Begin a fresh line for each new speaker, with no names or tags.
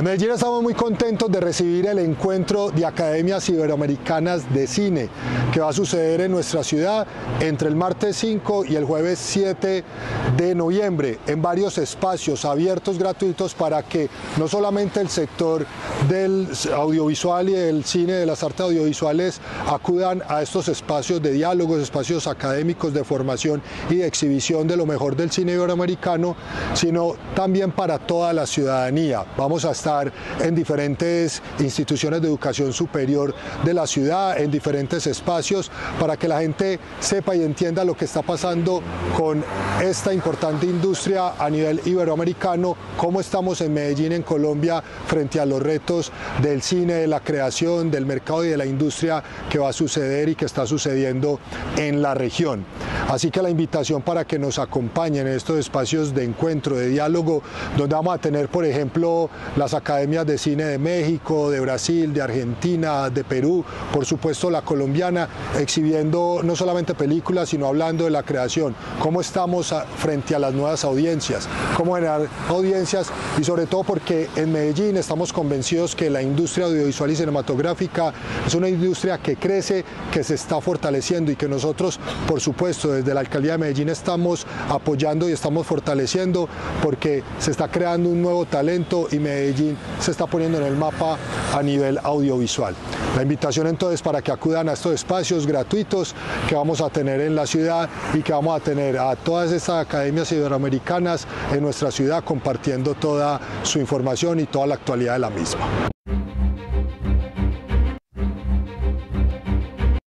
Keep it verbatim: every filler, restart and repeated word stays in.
En Medellín estamos muy contentos de recibir el encuentro de Academias Iberoamericanas de Cine que va a suceder en nuestra ciudad entre el martes cinco y el jueves siete de noviembre en varios espacios abiertos gratuitos para que no solamente el sector del audiovisual y del cine, de las artes audiovisuales, acudan a estos espacios de diálogos, espacios académicos de formación y de exhibición de lo mejor del cine iberoamericano, sino también para toda la ciudadanía. Vamos a estar en diferentes instituciones de educación superior de la ciudad, en diferentes espacios, para que la gente sepa y entienda lo que está pasando con esta importante industria a nivel iberoamericano, cómo estamos en Medellín, en Colombia, frente a los retos del cine, de la creación, del mercado y de la industria que va a suceder y que está sucediendo en la región. Así que la invitación para que nos acompañen en estos espacios de encuentro, de diálogo, donde vamos a tener, por ejemplo, las academias de cine de México, de Brasil, de Argentina, de Perú, por supuesto la colombiana, exhibiendo no solamente películas, sino hablando de la creación, cómo estamos a, frente a las nuevas audiencias, cómo generar audiencias y sobre todo porque en Medellín estamos convencidos que la industria audiovisual y cinematográfica es una industria que crece, que se está fortaleciendo y que nosotros, por supuesto, desde la Alcaldía de Medellín estamos apoyando y estamos fortaleciendo porque se está creando un nuevo talento y Medellín se está poniendo en el mapa a nivel audiovisual. La invitación entonces para que acudan a estos espacios gratuitos que vamos a tener en la ciudad y que vamos a tener a todas estas academias iberoamericanas en nuestra ciudad compartiendo toda su información y toda la actualidad de la misma.